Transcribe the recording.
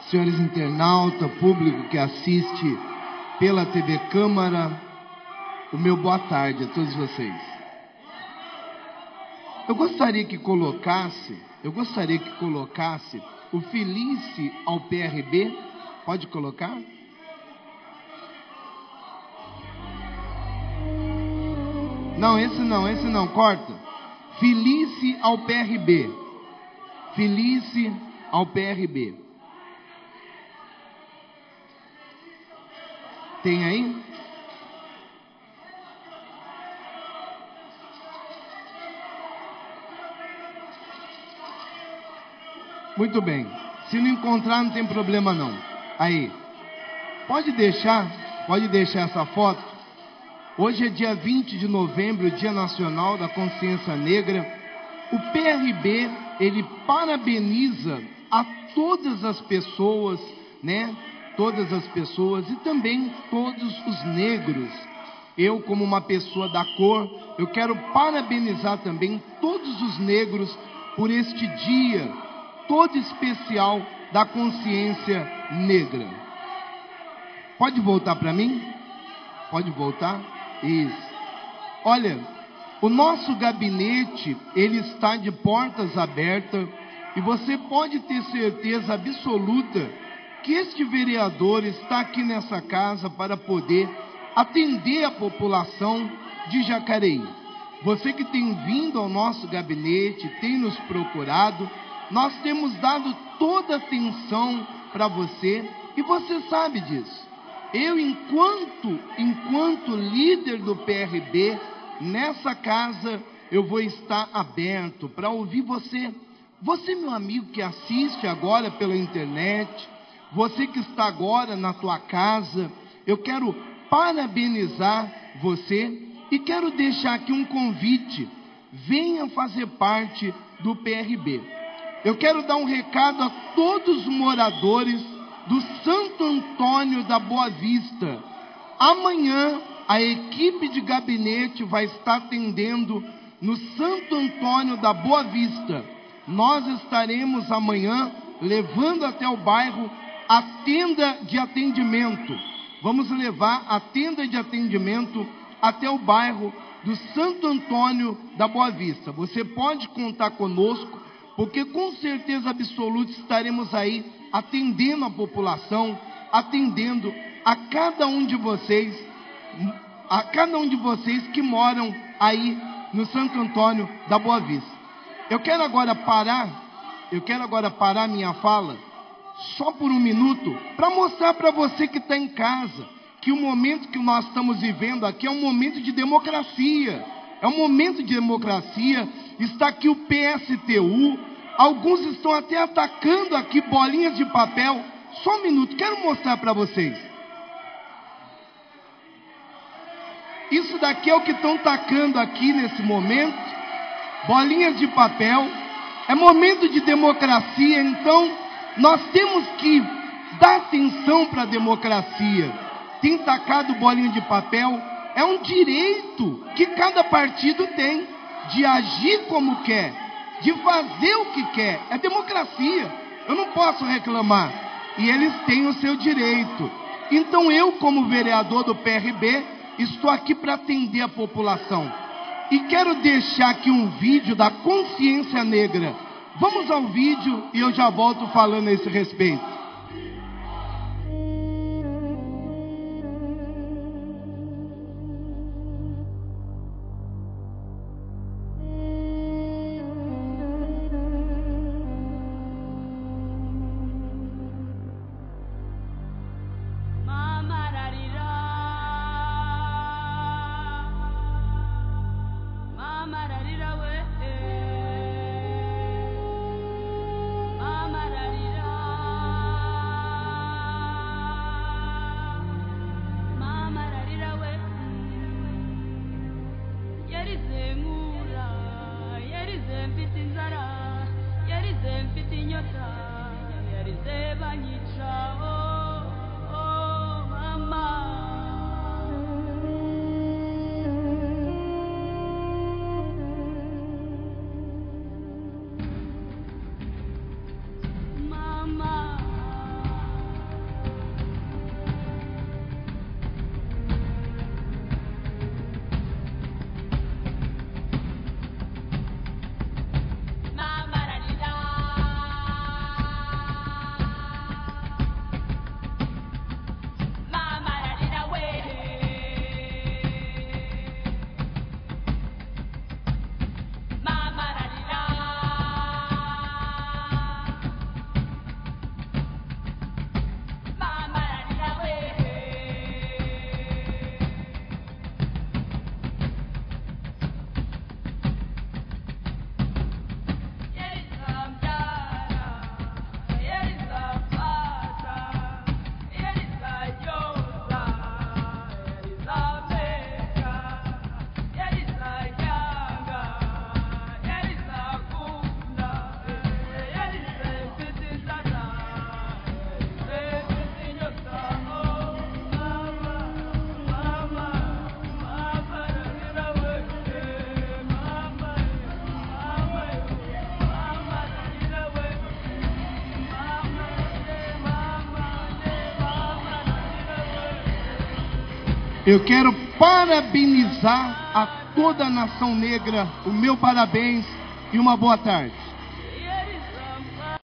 senhores internautas, público que assiste pela TV Câmara, o meu boa tarde a todos vocês. Eu gostaria que colocasse o Felice ao PRB. Pode colocar? Não, esse não, corta. Felice ao PRB. Felice ao PRB. Tem aí? Muito bem. Se não encontrar, não tem problema não. Aí. Pode deixar essa foto. Hoje é dia 20 de novembro, Dia Nacional da Consciência Negra. O PRB, ele parabeniza a todas as pessoas, né? Todas as pessoas e também todos os negros. Eu, como uma pessoa da cor, eu quero parabenizar também todos os negros por este dia todo especial da consciência negra. Pode voltar para mim? Pode voltar? Isso. Olha, o nosso gabinete, ele está de portas abertas e você pode ter certeza absoluta que este vereador está aqui nessa casa para poder atender a população de Jacareí. Você que tem vindo ao nosso gabinete, tem nos procurado, nós temos dado toda a atenção para você e você sabe disso. Eu, enquanto líder do PRB, nessa casa, eu vou estar aberto para ouvir você. Você, meu amigo que assiste agora pela internet, você que está agora na tua casa, eu quero parabenizar você e quero deixar aqui um convite. Venha fazer parte do PRB. Eu quero dar um recado a todos os moradores do Santo Antônio da Boa Vista. Amanhã a equipe de gabinete vai estar atendendo no Santo Antônio da Boa Vista. Nós estaremos amanhã levando até o bairro a tenda de atendimento. Vamos levar a tenda de atendimento até o bairro do Santo Antônio da Boa Vista. Você pode contar conosco, porque com certeza absoluta estaremos aí atendendo a população, atendendo a cada um de vocês que moram aí no Santo Antônio da Boa Vista. Eu quero agora parar minha fala só por um minuto para mostrar para você que está em casa que o momento que nós estamos vivendo aqui é um momento de democracia. É um momento de democracia. Está aqui o PSTU. Alguns estão até atacando aqui bolinhas de papel. Só um minuto, quero mostrar para vocês. Isso daqui é o que estão atacando aqui nesse momento. Bolinhas de papel. É momento de democracia, então nós temos que dar atenção para a democracia. Tem tacado bolinha de papel. É um direito que cada partido tem de agir como quer, de fazer o que quer. É democracia. Eu não posso reclamar. E eles têm o seu direito. Então eu, como vereador do PRB, estou aqui para atender a população. E quero deixar aqui um vídeo da consciência negra. Vamos ao vídeo e eu já volto falando a esse respeito. Eu quero parabenizar a toda a nação negra, o meu parabéns e uma boa tarde.